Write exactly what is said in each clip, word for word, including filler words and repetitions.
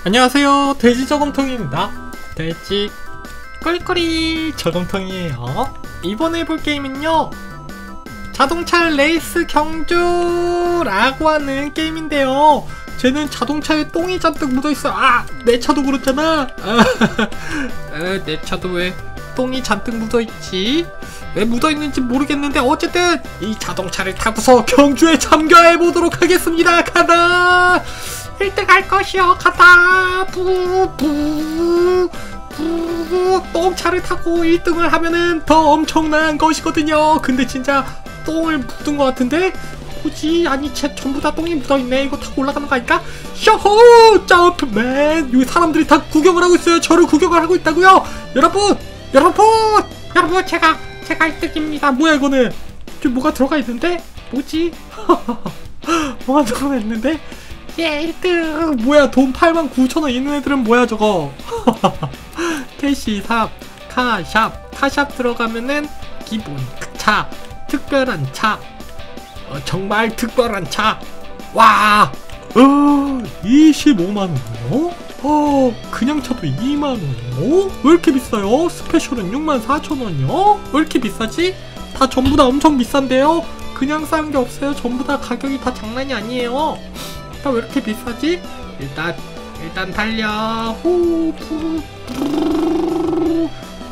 안녕하세요, 돼지 저금통입니다. 돼지 꼬리꼬리 저금통이에요. 이번에 해볼 게임은요, 자동차 레이스 경주라고 하는 게임인데요, 쟤는 자동차에 똥이 잔뜩 묻어있어. 아! 내 차도 그렇잖아. 아, 내 차도 왜 똥이 잔뜩 묻어있지? 왜 묻어있는지 모르겠는데 어쨌든 이 자동차를 타고서 경주에 참가해보도록 하겠습니다. 가다! 일 등 할 것이요. 가다! 부부 부 똥차를 타고 일 등을 하면은 더 엄청난 것이거든요. 근데 진짜 똥을 묻은 것 같은데? 뭐지? 아니 쟤 전부 다 똥이 묻어있네. 이거 타고 올라가는 거 아닐까? 쇼호! 점프맨! 여기 사람들이 다 구경을 하고 있어요. 저를 구경을 하고 있다고요. 여러분! 여러분! 여러분 제가 제가 일 등입니다. 뭐야 이거는? 좀 뭐가 들어가 있는데? 뭐지? 뭐가 들어가 있는데? 예, 일 등! 뭐야, 돈 팔만 구천 원 있는 애들은 뭐야 저거? 캐시, 삽, 카샵, 카샵 들어가면은 기본 차, 특별한 차, 어, 정말 특별한 차. 와! 어, 이십오만 원이요? 어, 그냥 차도 이만 원이요? 왜 이렇게 비싸요? 스페셜은 육만 사천 원이요? 왜 이렇게 비싸지? 다 전부 다 엄청 비싼데요? 그냥 싼 게 없어요. 전부 다 가격이 다 장난이 아니에요. 다 왜 이렇게 비싸지? 일단 일단 달려. 후, 푸, 푸,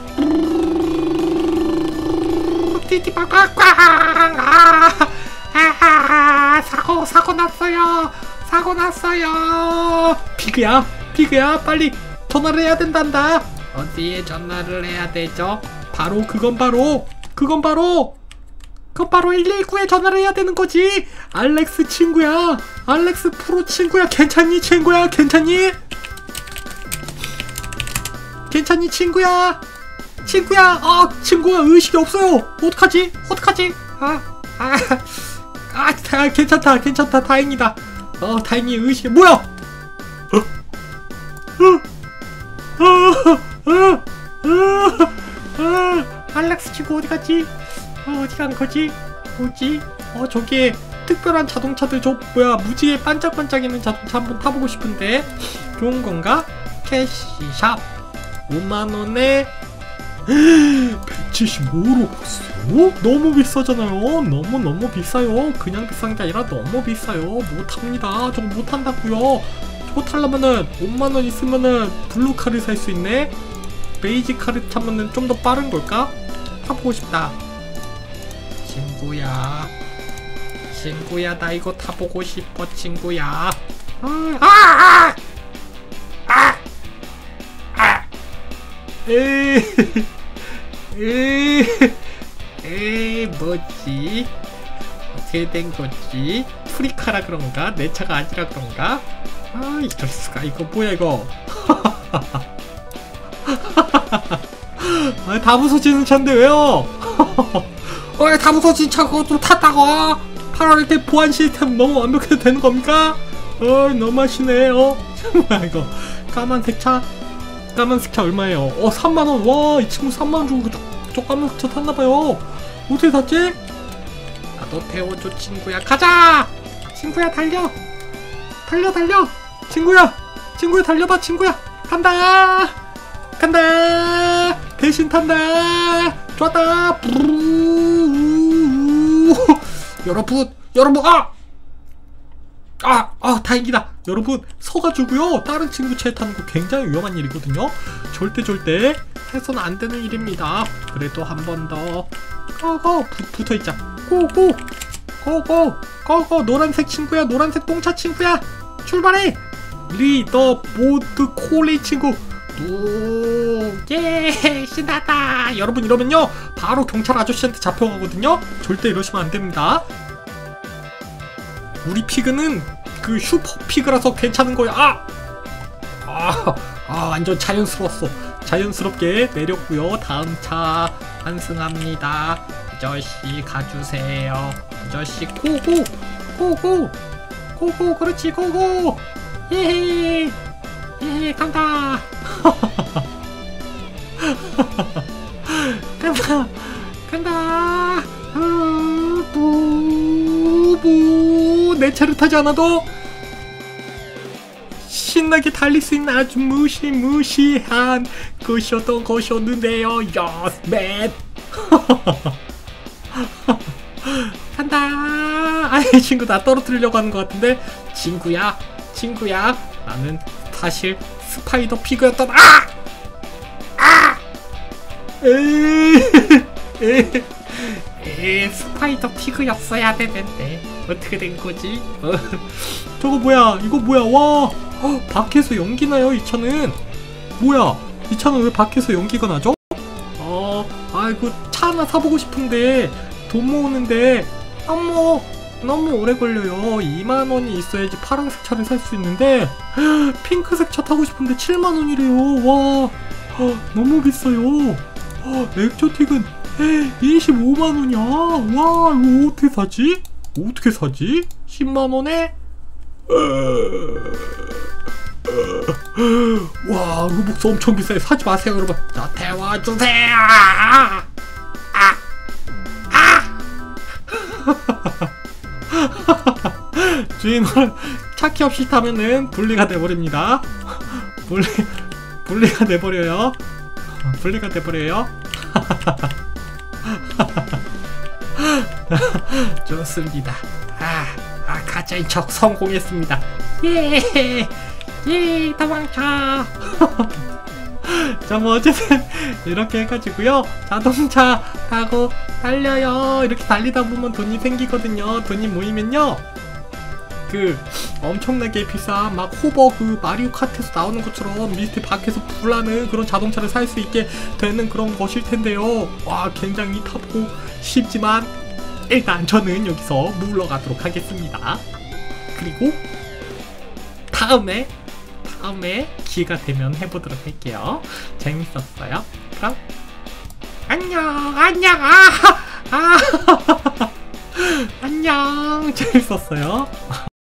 띠띠빵빵. 아, 아, 사고 사고 났어요. 사고 났어요. 피그야, 피그야, 빨리 전화를 해야 된단다. 어디에 전화를 해야 되죠? 바로 그건 바로 그건 바로 그건 바로 일일구에 전화를 해야 되는 거지. 알렉스 친구야, 알렉스 프로 친구야. 괜찮니 친구야? 괜찮니? 괜찮니 친구야? 친구야, 아 친구가 의식이 없어요. 어떡하지? 어떡하지? 아, 아, 아, 아 괜찮다, 괜찮다, 다행이다. 어, 다행히 의식이 뭐야? 어? 어? 어? 어? 어? 어? 알렉스 친구 어디 갔지? 어, 어디 간 거지? 뭐지? 어, 저기에 특별한 자동차들, 저 뭐야, 무지개 반짝반짝이는 자동차 한번 타보고 싶은데 좋은 건가? 캐시샵 오만 원에 백칠십오 로벅스? 너무 비싸잖아요. 너무 너무 비싸요. 그냥 비싼 게 아니라 너무 비싸요. 못합니다. 저거 못한다고요. 저거 타려면은 오만 원 있으면은 블루 카를 살 수 있네. 베이지 카를 타면은 좀 더 빠른 걸까? 타보고 싶다. 친구야, 친구야, 나 이거 타보고 싶어, 친구야. 아, 아, 아, 아, 에이, 에이, 에이, 뭐지? 어떻게 된 거지? 프리카라 그런가? 내 차가 아니라 그런가? 아, 이럴 수가. 이거 뭐야 이거? 아, 다 부서지는 차인데 왜요? 어, 다 부서진 차 그거 좀 탔다고? 팔월 때 보안 시스템 너무 완벽해도 되는 겁니까? 어, 너무하시네. 어? 뭐야 이거? 까만색 차? 까만색 차 얼마예요? 어, 삼만 원. 와, 이 친구 삼만 원 주고 저, 저 까만색 차 탔나봐요. 어떻게 탔지? 나도 태워줘 친구야. 가자! 친구야 달려! 달려 달려! 친구야! 친구야 달려봐 친구야! 간다! 간다! 대신 탄다! 좋았다! 여러분! 여러분! 아! 아! 아! 다행이다! 여러분! 서가지고요, 다른 친구 차에 타는 거 굉장히 위험한 일이거든요? 절대 절대 해서는 안 되는 일입니다. 그래도 한 번 더 고고! 붙어있자. 고고! 고고! 고고! 노란색 친구야! 노란색 똥차 친구야! 출발해! 리더 보드 콜리 친구! 오, 예, 신나다. 여러분 이러면요 바로 경찰 아저씨한테 잡혀가거든요. 절대 이러시면 안됩니다. 우리 피그는 그 슈퍼 피그라서 괜찮은 거야. 아! 아, 아 완전 자연스러웠어. 자연스럽게 내렸고요. 다음 차 환승합니다. 아저씨 가주세요. 아저씨 고고! 고고! 고고! 그렇지 고고! 예헤! 예, 간다. 간다. 간다. 어, 부부 내 차를 타지 않아도 신나게 달릴 수 있는 아주 무시무시한 것이었던 것이었는데요. 여스맨. 간다. 아이 친구 나 떨어뜨리려고 하는 것 같은데. 친구야 친구야 나는 사실 스파이더 피그였던. 아! 아! 에이 에이 스파이더 피그였어야 되는데 어떻게 된 거지? 어. 저거 뭐야? 이거 뭐야? 와, 어, 밖에서 연기 나요. 이 차는 뭐야? 이 차는 왜 밖에서 연기가 나죠? 어, 아이고 차 하나 사보고 싶은데 돈 모으는데 너무 너무 오래 걸려요. 이만 원이 있어야지 파란색 차를 살 수 있는데 핑크색 차 타고 싶은데 칠만 원이래요. 와, 어, 너무 비싸요. 어, 엑조틱은 이십오만 원이야. 와, 이거 어떻게 사지? 어떻게 사지? 십만 원에? 와, 로벅스 엄청 비싸요. 사지 마세요, 여러분. 자, 태워주세요. 아! 아! 주인을 차키 없이 타면은 분리가 돼버립니다. 분리, 분리가 돼버려요. 분리가 돼버려요. 좋습니다. 아, 아 가짜인 척 성공했습니다. 예, 예, 도망쳐. 자, 뭐 어쨌든 이렇게 해가지고요. 자동차 타고 달려요. 이렇게 달리다 보면 돈이 생기거든요. 돈이 모이면요, 그 엄청나게 비싼 막 호버 그 마리오 카트에서 나오는 것처럼 밑에 밖에서 불나는 그런 자동차를 살 수 있게 되는 그런 것일 텐데요. 와, 굉장히 타보고 싶지만 일단 저는 여기서 물러가도록 하겠습니다. 그리고 다음에 다음에 기회가 되면 해보도록 할게요. 재밌었어요. 그럼 안녕 안녕. 아, 아. 안녕. 재밌었어요.